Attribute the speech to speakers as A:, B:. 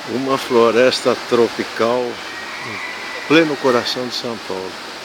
A: Uma floresta tropical em pleno coração de São Paulo.